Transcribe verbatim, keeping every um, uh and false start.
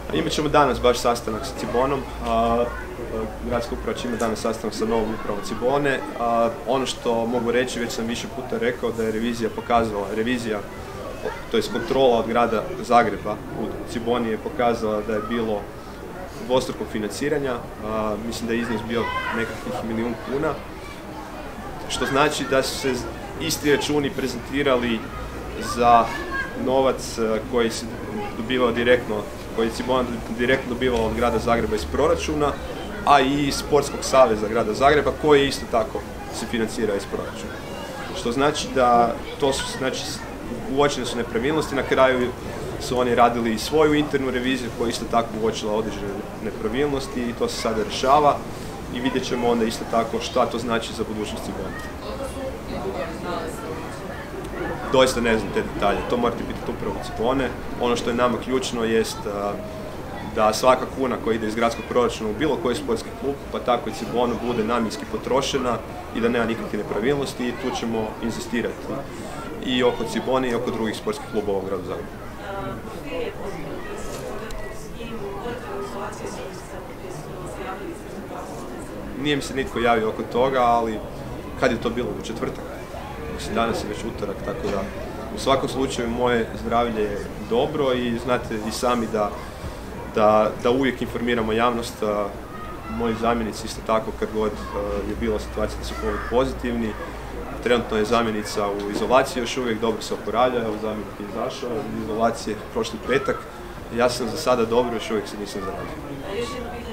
Imat ćemo danas baš sastanak sa Cibonom. Gradska uprava će imati danas sastanak sa novom upravom Cibone. Ono što mogu reći, već sam više puta rekao, da je revizija pokazala, revizija, to je kontrola od grada Zagreba u Ciboni je pokazala da je bilo dvostrukog financiranja. Mislim da je iznos bio nekakvih milijun kuna, što znači da su se isti računi prezentirali za novac koji se dobivao direktno, koji je Cibona direktno dobivala od grada Zagreba iz proračuna, a i iz Sportskog saveza grada Zagreba, koji isto tako se financira iz proračuna. Što znači da to su, znači, uočene su nepravilnosti, na kraju su oni radili svoju internu reviziju koja isto tako uočila određene nepravilnosti i to se sada rješava i vidjet ćemo onda isto tako šta to znači za budućnost Cibone. Doista ne znam te detalje, to morate pitati upravo Cibone. Ono što je nama ključno jest da svaka kuna koja ide iz gradskog proračuna u bilo koji sportski klub, pa tako i Cibonu, bude namjenski potrošena i da nema nikakve nepravilnosti i tu ćemo inzistirati i oko Cibone i oko drugih sportskih klubova u gradu Zagrebu. Nije mi se nitko javio oko toga, ali kad je to bilo? U četvrtak? Mislim, danas je već utorak, tako da u svakom slučaju moje zdravlje je dobro i znate i sami da, da, da uvijek informiramo javnost. Moji zamjenici isto tako, kad god je bila situacija da su COVID pozitivni. Trenutno je zamjenica u izolaciji, još uvijek dobro se oporavlja, evo zamjenik je izašao iz izolacije prošli petak. Ja sam za sada dobro, još uvijek se nisam zarazio.